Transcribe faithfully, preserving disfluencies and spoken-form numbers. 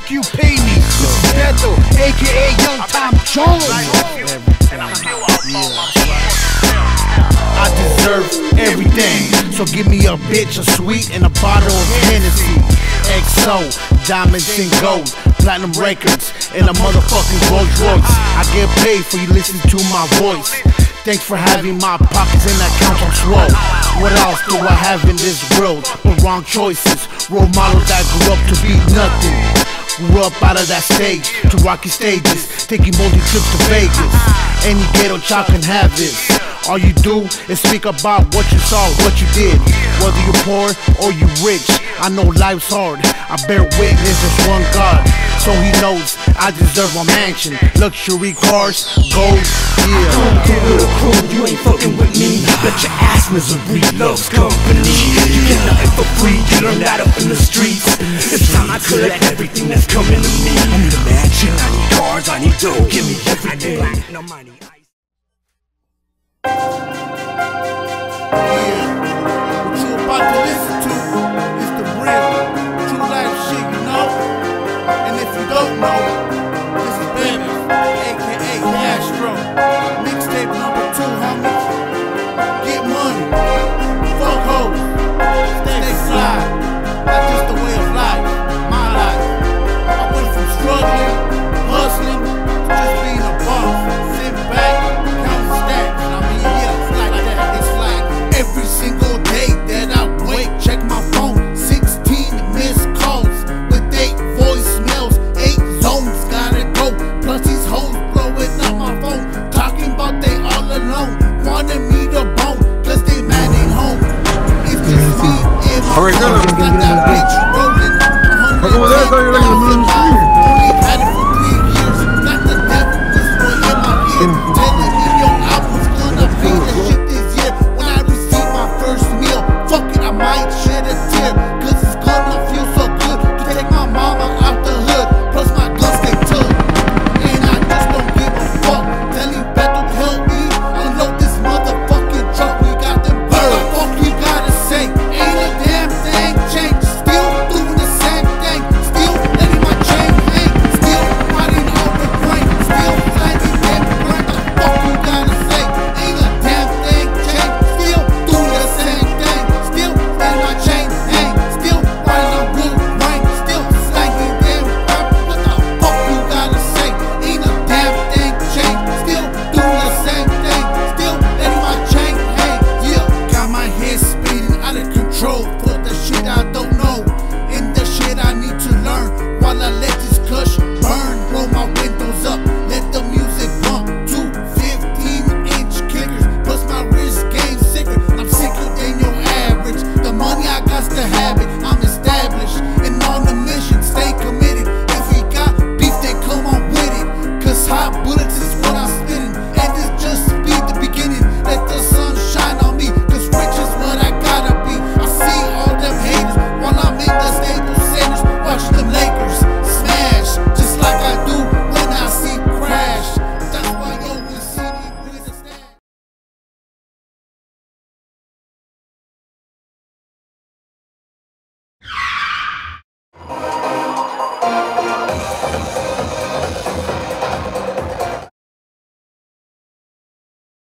fuck you pay me. This is Beto, aka Young Tom Jones. I deserve everything, so give me a bitch, a sweet, and a bottle of Hennessy. X O, diamonds and gold, platinum records, and a motherfucking Rolls Royce. I get paid for you listening to my voice. Thanks for having my pockets and accounts on swole. What else do I have in this world but wrong choices? Role models that grew up to be nothing. Grew up out of that stage to rocky stages, taking multi trips to Vegas. Any ghetto child can have this. All you do is speak about what you saw, what you did. Whether you're poor or you rich, I know life's hard. I bear witness, there's one God, so he knows I deserve a mansion, luxury cars, gold, yeah. Come to the crew, you ain't fucking with me. Bet your ass misery loves company. You get nothing for free, you learn that up in the streets. It's time I collect everything that's coming to me. I need a mansion, I need cars, I need dough. Give me everything. Yeah.